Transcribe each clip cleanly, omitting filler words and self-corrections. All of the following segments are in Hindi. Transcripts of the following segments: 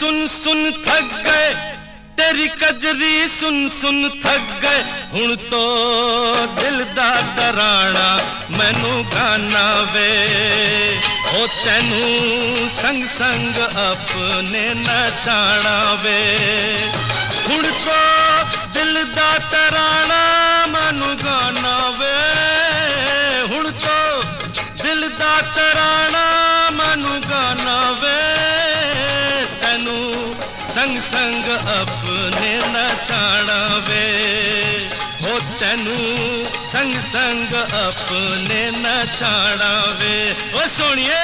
सुन सुन थक गए, तेरी कजरी सुन सुन थक गए। हुण तो दिल दा तराना मैनू गाना वे, ओ तैनू संग संग अपने नचाना वे। हुण तो दिल दा तराना मैनू गाना वे, हुण तो दिल दा तराना मैनू गाना वे। तैनू संग संग अपने नचाना वे, हो तैनू संग संग अपने नचाना वे। ओ सोनिए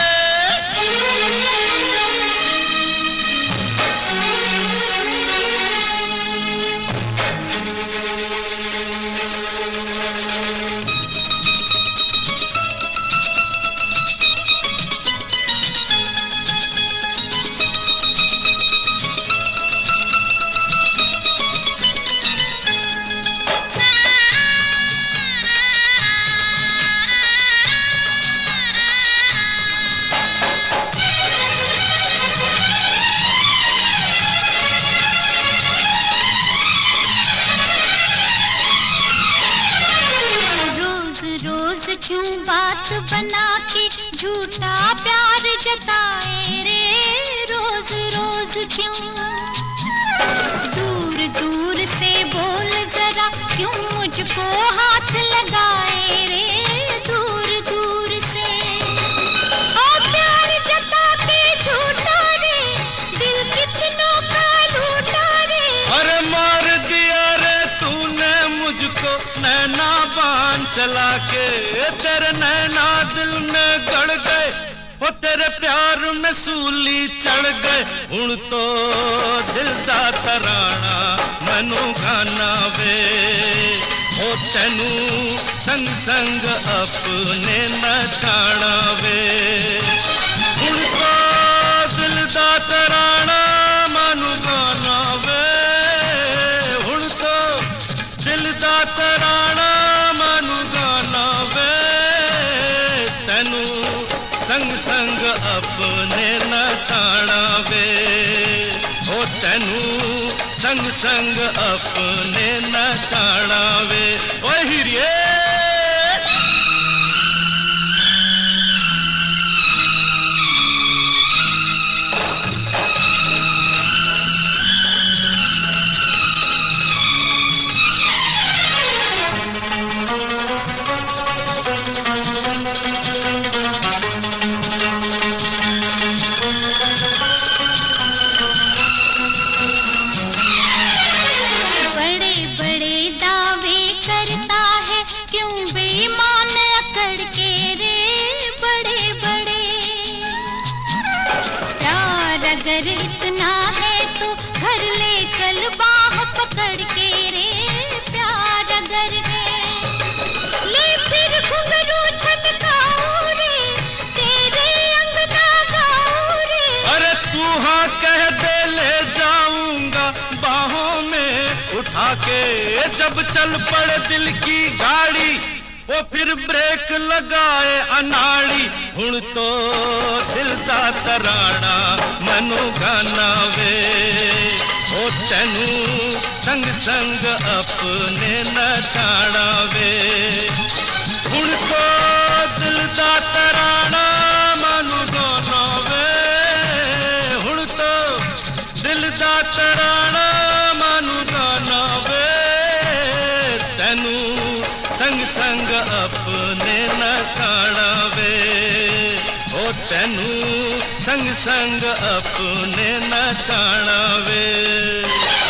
क्यों बात बना के झूठा प्यार जताए रे। रोज रोज क्यों दूर दूर से बोल जरा, क्यों मुझको हाथ लगाए रे। दूर दूर से और प्यार जता के झूठा रे, दिल कितनों का लूटा रे। अरे मार दिया रे तूने मुझको नैना बांध चला के, तेरे नैना दिल में गड़ गए, ओ तेरे प्यार में सूली चढ़ गए। हुण तो दिल दा तराना मैनू गाना वे, ओ तैनू संग संग अपने नचाना वे। हुण तो दिल दा तराना मैनू गाना वे, हुण तो दिल दा तराना मैनू गाना वे। तैनू संग संग अपने नचाना वे, ओ तैनू संग संग अपने नचाना वे। ओ हिरिए अगर इतना है तो घर ले चल बाह पकड़ के रे। प्यार अगर है ले फिर घुंघरू छनकाओ रे, तेरे अंगना गाओ रे। अरे तू हाँ कह दे ले जाऊंगा बाहों में उठा के, जब चल पड़े दिल की गाड़ी वो फिर ब्रेक लगाए अनाड़ी। हुण तो दिल दा तराना मैनू गाना वे, ओ तैनू संग संग अपने नचाना वे। हुण तो दिल दा तराना मैनू गाना वे, हुण तो दिल दा तराना मैनू गाना वे। तैनू संग संग अपने नचाना वे, ओ तैनू संग संग अपने नचाना वे।